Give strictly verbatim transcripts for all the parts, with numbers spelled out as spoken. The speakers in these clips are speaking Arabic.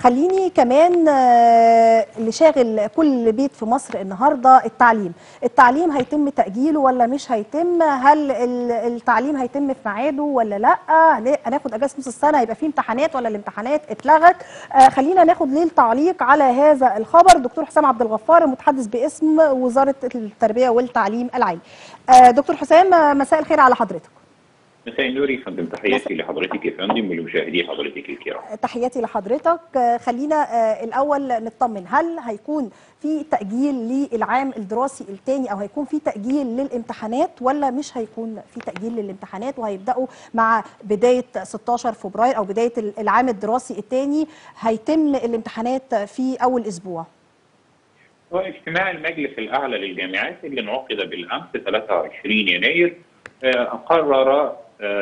خليني كمان اللي شاغل كل بيت في مصر النهارده التعليم، التعليم هيتم تأجيله ولا مش هيتم؟ هل التعليم هيتم في ميعاده ولا لا؟ هناخد اجازه نص السنه، هيبقى في امتحانات ولا الامتحانات اتلغت؟ خلينا ناخد ليه التعليق على هذا الخبر دكتور حسام عبد الغفار المتحدث باسم وزاره التربيه والتعليم العالي. دكتور حسام، مساء الخير على حضرتك. مساء النور يا فندم، تحياتي لحضرتك يا فندم ولمشاهدي حضرتك الكرام. تحياتي لحضرتك. خلينا الاول نطمن، هل هيكون في تاجيل للعام الدراسي الثاني او هيكون في تاجيل للامتحانات ولا مش هيكون في تاجيل للامتحانات وهيبداوا مع بدايه ستاشر فبراير او بدايه العام الدراسي الثاني هيتم الامتحانات في اول اسبوع؟ هو اجتماع المجلس الاعلى للجامعات اللي انعقد بالامس ثلاثة وعشرين يناير قرر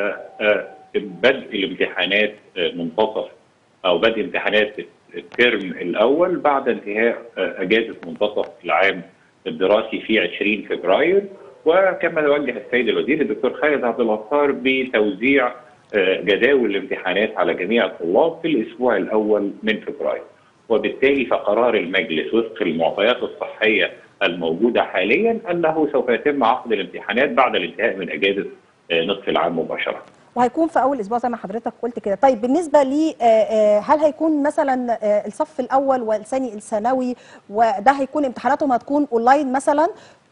بدء الامتحانات منتصف او بدء امتحانات الترم الاول بعد انتهاء اجازه منتصف العام الدراسي في عشرين فبراير، وكما وجه السيد الوزير الدكتور خالد عبد الغفار بتوزيع جداول الامتحانات على جميع الطلاب في الاسبوع الاول من فبراير. وبالتالي فقرار المجلس وفق المعطيات الصحيه الموجوده حاليا انه سوف يتم عقد الامتحانات بعد الانتهاء من اجازه نصف العام مباشره. وهيكون في اول اسبوع زي ما حضرتك قلت كده. طيب بالنسبه لي هل هيكون مثلا الصف الاول والثاني الثانوي وده هيكون امتحاناتهم هتكون اونلاين مثلا؟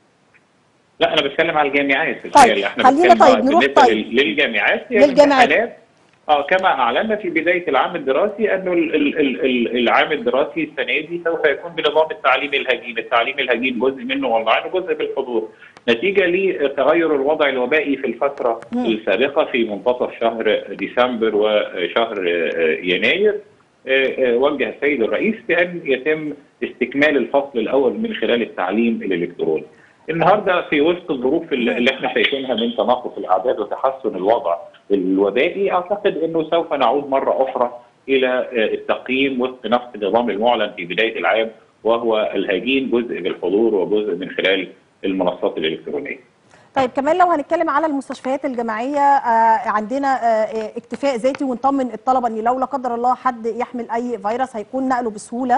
لا انا بتكلم على الجامعات. طيب احنا خلينا طيب نروح طيب للجامعات. للجامعات اه كما اعلنا في بدايه العام الدراسي انه العام الدراسي السنه دي سوف يكون بنظام التعليم الهجين، التعليم الهجين جزء منه اونلاين وجزء بالحضور، نتيجه لتغير الوضع الوبائي في الفتره م. السابقه في منتصف شهر ديسمبر وشهر يناير. وجه السيد الرئيس بان يتم استكمال الفصل الاول من خلال التعليم الالكتروني. النهارده في وسط الظروف اللي احنا شايفينها من تناقص الاعداد وتحسن الوضع الوبائي، اعتقد انه سوف نعود مره اخرى الى التقييم وفق نفس النظام المعلن في بدايه العام، وهو الهجين جزء بالحضور وجزء من خلال المنصات الالكترونيه. طيب كمان لو هنتكلم على المستشفيات الجامعيه، آه عندنا آه اكتفاء ذاتي ونطمن الطلبه ان لو لا قدر الله حد يحمل اي فيروس هيكون نقله بسهوله؟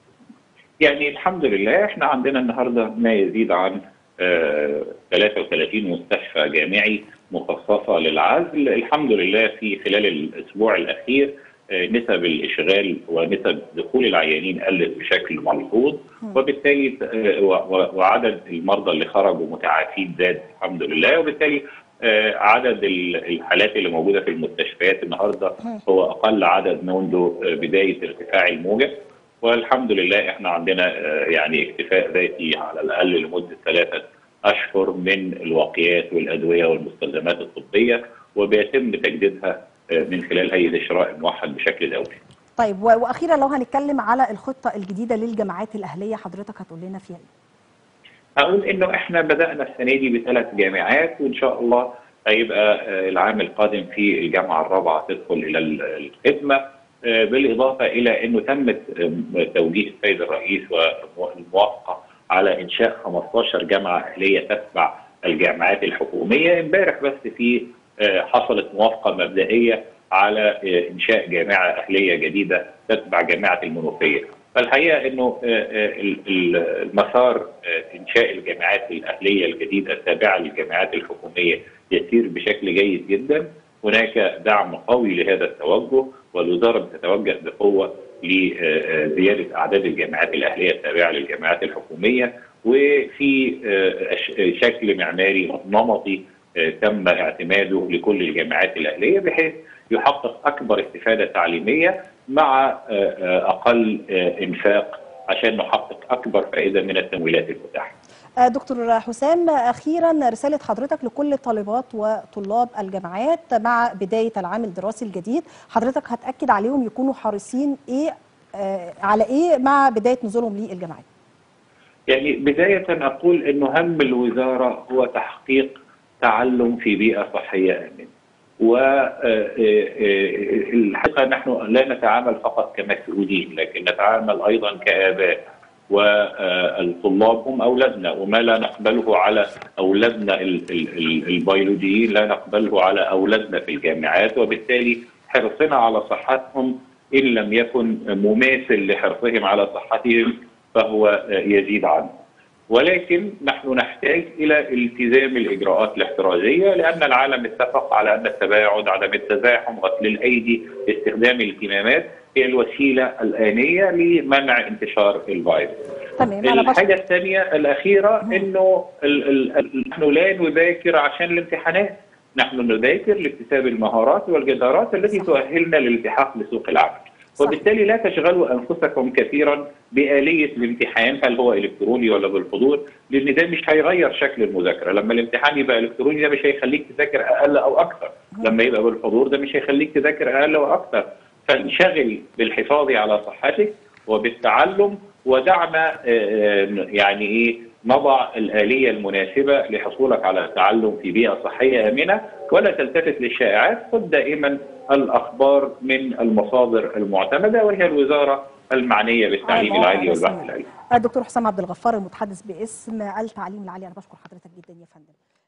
يعني الحمد لله احنا عندنا النهارده ما يزيد عن آه ثلاثة وثلاثين مستشفى جامعي مخصصه للعزل. الحمد لله في خلال الاسبوع الاخير آه نسب الاشغال ونسب دخول العيانين قلت بشكل ملحوظ، وبالتالي آه وعدد المرضى اللي خرجوا متعافين زاد الحمد لله، وبالتالي آه عدد الحالات اللي موجوده في المستشفيات النهارده هو اقل عدد منذ بدايه ارتفاع الموجه. والحمد لله احنا عندنا يعني اكتفاء ذاتي على الاقل لمده ثلاثه اشهر من الوقيات والادويه والمستلزمات الطبيه، وبيتم تجديدها من خلال هيئه الشراء الموحد بشكل دوري. طيب واخيرا لو هنتكلم على الخطه الجديده للجامعات الاهليه حضرتك هتقول لنا فيها ايه؟ هقول انه احنا بدانا السنه دي بثلاث جامعات، وان شاء الله هيبقى العام القادم في الجامعه الرابعه تدخل الى الخدمه، بالاضافه الى انه تم توجيه السيد الرئيس والموافقه على انشاء خمستاشر جامعه اهليه تتبع الجامعات الحكوميه. امبارح بس في حصلت موافقه مبدئيه على انشاء جامعه اهليه جديده تتبع جامعه المنوفيه. فالحقيقه انه المسار انشاء الجامعات الاهليه الجديده التابعه للجامعات الحكوميه يسير بشكل جيد جدا. هناك دعم قوي لهذا التوجه، والوزاره بتتوجه بقوه لزياده اعداد الجامعات الاهليه التابعه للجامعات الحكوميه، وفي شكل معماري نمطي تم اعتماده لكل الجامعات الاهليه بحيث يحقق اكبر استفاده تعليميه مع اقل انفاق عشان نحقق اكبر فائده من التمويلات المتاحه. دكتور حسام، اخيرا رساله حضرتك لكل طالبات وطلاب الجامعات مع بدايه العام الدراسي الجديد، حضرتك هتاكد عليهم يكونوا حريصين ايه آه على ايه مع بدايه نزولهم للجامعات؟ يعني بدايه اقول انه هم الوزاره هو تحقيق تعلم في بيئه صحيه امنه. والحقيقه نحن لا نتعامل فقط كمسؤولين لكن نتعامل ايضا كآباء، والطلاب هم اولادنا، وما لا نقبله على اولادنا البيولوجيين لا نقبله على اولادنا في الجامعات، وبالتالي حرصنا على صحتهم إن لم يكن مماثل لحرصهم على صحتهم فهو يزيد عنه. ولكن نحن نحتاج إلى التزام الإجراءات الاحترازية، لأن العالم اتفق على أن التباعد، عدم التزاحم، غسل الأيدي، استخدام الكمامات هي الوسيلة الآنية لمنع انتشار الفيروس. تمام. أنا الحاجة الثانية الأخيرة أنه نحن لا نذاكر عشان الامتحانات، نحن نذاكر لاكتساب المهارات والجدارات التي صح. تؤهلنا للالتحاق بسوق العمل. صح. وبالتالي لا تشغلوا أنفسكم كثيرا بآلية الامتحان، هل هو إلكتروني ولا بالحضور، لأن ده مش هيغير شكل المذاكرة. لما الامتحان يبقى إلكتروني ده مش هيخليك تذاكر أقل أو أكثر، لما يبقى بالحضور ده مش هيخليك تذاكر أقل أو أكثر. فانشغل بالحفاظ على صحتك وبالتعلم، ودعنا يعني ايه نضع الآلية المناسبة لحصولك على التعلم في بيئة صحية آمنة، ولا تلتفت للشائعات. خذ دائما الأخبار من المصادر المعتمدة، وهي الوزارة المعنية بالتعليم العالي والبحث العلمي. الدكتور حسام عبد الغفار، المتحدث باسم التعليم العالي، أنا بشكر حضرتك جدا يا فندم.